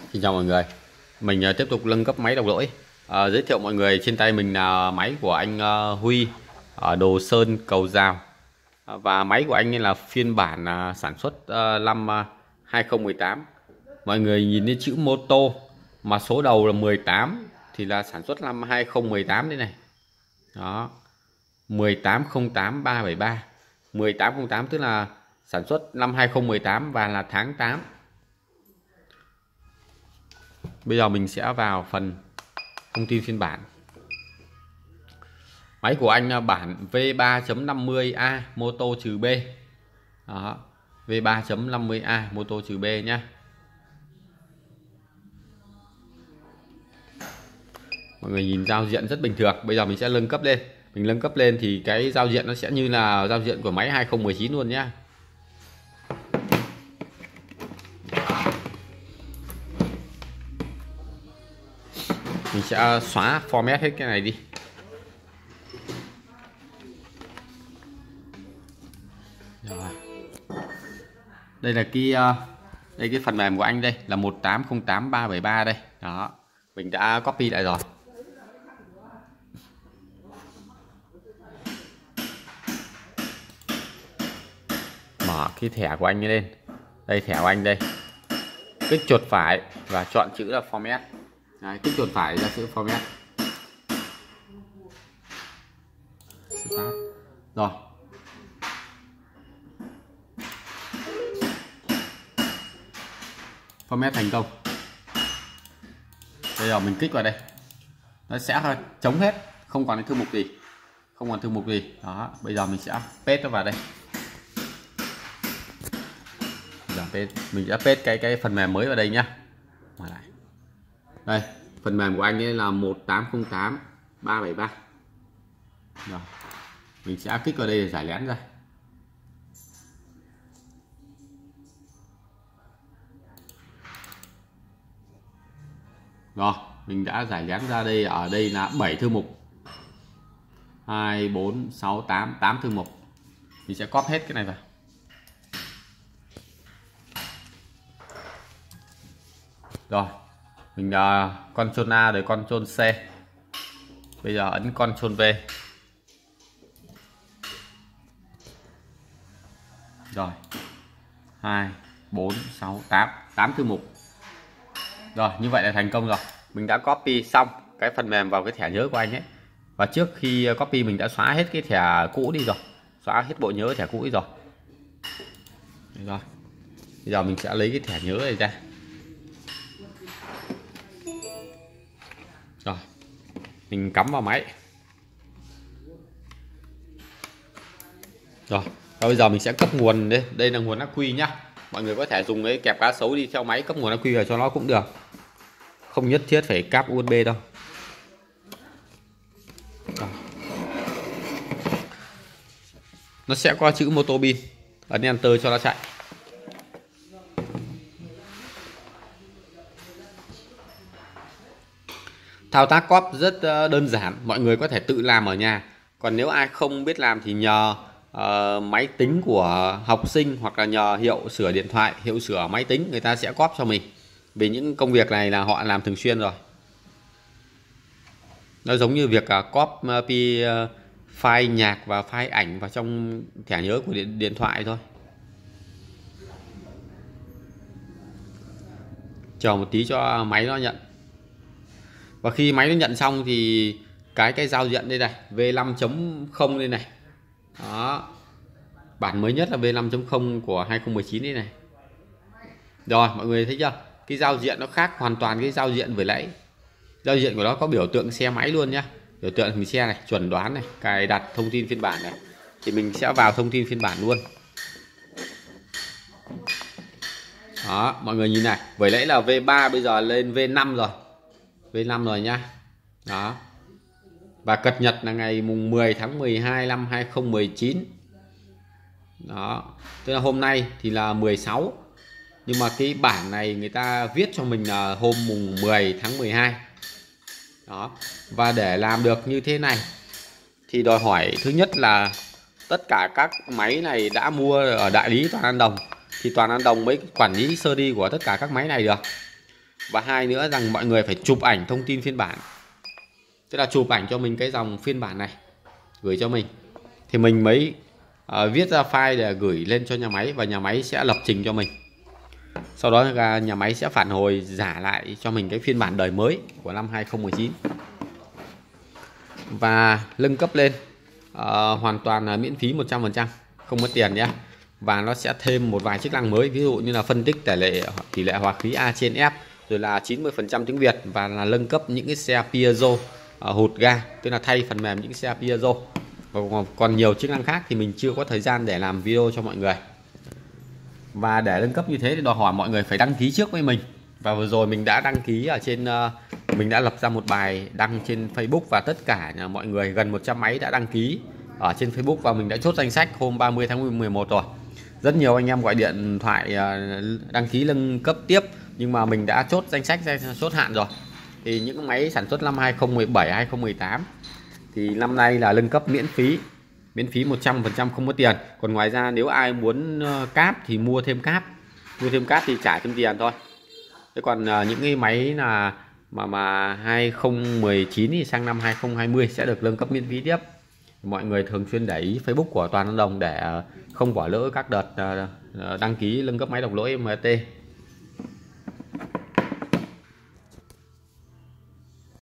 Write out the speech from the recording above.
Xin chào mọi người. Mình tiếp tục nâng cấp máy đọc lỗi. Giới thiệu mọi người, trên tay mình là máy của anh Huy ở Đồ Sơn, Cầu Giào. Và máy của anh là phiên bản sản xuất năm 2018. Mọi người nhìn thấy chữ mô tô mà số đầu là 18 thì là sản xuất năm 2018 đây này. Đó. 1808373. 1808 tức là sản xuất năm 2018 và là tháng 8. Bây giờ mình sẽ vào phần thông tin phiên bản. Máy của anh là bản V3.50A Moto -B. Đó, V3.50A Moto -B nhá. Mọi người nhìn giao diện rất bình thường. Bây giờ mình sẽ nâng cấp lên. Mình nâng cấp lên thì cái giao diện nó sẽ như là giao diện của máy 2019 luôn nhá. Mình sẽ xóa format hết cái này đi. Rồi. Đây là cái phần mềm của anh, đây là 1808373 đây. Đó, mình đã copy lại rồi. Mở cái thẻ của anh lên. Đây, thẻ của anh đây. Kích chuột phải và chọn chữ là format. Đấy, kích chuột phải ra chữ format. Rồi. Format thành công. Bây giờ mình kích vào đây. Nó sẽ chống hết, không còn cái thư mục gì. Không còn thư mục gì. Đó, bây giờ mình sẽ paste nó vào đây. Mình sẽ paste cái phần mềm mới vào đây nhá. Đây, phần mềm của anh ấy là 1808373. Rồi. Mình sẽ kích vào đây để giải lén ra. Rồi, mình đã giải lén ra đây. Ở đây là 7 thư mục. 2, 4, 6, 8 thư mục. Mình sẽ copy hết cái này vào. Rồi, mình Ctrl A rồi Ctrl C. Bây giờ ấn Ctrl V. Rồi. 2, 4, 6, 8 thư mục. Rồi, như vậy là thành công rồi. Mình đã copy xong cái phần mềm vào cái thẻ nhớ của anh ấy. Và trước khi copy mình đã xóa hết cái thẻ cũ đi rồi. Xóa hết bộ nhớ thẻ cũ đi rồi. Rồi. Bây giờ mình sẽ lấy cái thẻ nhớ này ra. Rồi. Mình cắm vào máy. Rồi. Và bây giờ mình sẽ cấp nguồn đây. Đây là nguồn ắc quy nhá. Mọi người có thể dùng cái kẹp cá sấu đi theo máy cấp nguồn ắc quy vào cho nó cũng được. Không nhất thiết phải cáp USB đâu. Rồi. Nó sẽ có chữ moto pin. Ấn enter cho nó chạy. Thao tác cóp rất đơn giản, mọi người có thể tự làm ở nhà. Còn nếu ai không biết làm thì nhờ máy tính của học sinh hoặc là nhờ hiệu sửa điện thoại, hiệu sửa máy tính, người ta sẽ cóp cho mình. Vì những công việc này là họ làm thường xuyên rồi. Nó giống như việc copy file nhạc và file ảnh vào trong thẻ nhớ của điện thoại thôi. Chờ một tí cho máy nó nhận. Và khi máy nó nhận xong thì cái giao diện đây này, V5.0 đây này. Đó. Bản mới nhất là V5.0 của 2019 đây này. Rồi, mọi người thấy chưa? Cái giao diện nó khác hoàn toàn cái giao diện vừa nãy. Giao diện của nó có biểu tượng xe máy luôn nhá. Biểu tượng hình xe này, chuẩn đoán này, cài đặt thông tin phiên bản này. Thì mình sẽ vào thông tin phiên bản luôn. Đó, mọi người nhìn này, vừa nãy là V3 bây giờ lên V5 rồi. V5 rồi nhá. Đó. Và cập nhật là ngày mùng 10 tháng 12 năm 2019. Đó. Tức là hôm nay thì là 16. Nhưng mà cái bản này người ta viết cho mình là hôm mùng 10 tháng 12. Đó. Và để làm được như thế này thì đòi hỏi thứ nhất là tất cả các máy này đã mua ở đại lý Toàn An Đồng thì Toàn An Đồng mới quản lý sơ đi của tất cả các máy này được. Và hai nữa rằng mọi người phải chụp ảnh thông tin phiên bản, tức là chụp ảnh cho mình cái dòng phiên bản này gửi cho mình, thì mình mới viết ra file để gửi lên cho nhà máy, và nhà máy sẽ lập trình cho mình. Sau đó nhà máy sẽ phản hồi giả lại cho mình cái phiên bản đời mới của năm 2019 và nâng cấp lên hoàn toàn là miễn phí 100%, không mất tiền nhé. Và nó sẽ thêm một vài chức năng mới, ví dụ như là phân tích tỷ lệ hòa khí A trên F, rồi là 90% tiếng Việt, và là nâng cấp những cái xe piezo hụt ga, tức là thay phần mềm những xe piezo. Và còn nhiều chức năng khác thì mình chưa có thời gian để làm video cho mọi người. Và để nâng cấp như thế thì đòi hỏi mọi người phải đăng ký trước với mình. Và vừa rồi mình đã đăng ký ở trên, mình đã lập ra một bài đăng trên Facebook, và tất cả mọi người gần 100 máy đã đăng ký ở trên Facebook, và mình đã chốt danh sách hôm 30 tháng 11 rồi. Rất nhiều anh em gọi điện thoại đăng ký nâng cấp tiếp, nhưng mà mình đã chốt danh sách, chốt hạn rồi. Thì những máy sản xuất năm 2017, 2018 thì năm nay là nâng cấp miễn phí 100%, không có tiền. Còn ngoài ra nếu ai muốn cáp thì mua thêm cáp thì trả thêm tiền thôi. Thế còn những cái máy là mà 2019 thì sang năm 2020 sẽ được nâng cấp miễn phí tiếp. Mọi người thường xuyên để ý Facebook của Toàn Lâm Đồng để không bỏ lỡ các đợt đăng ký nâng cấp máy độc lỗi MT.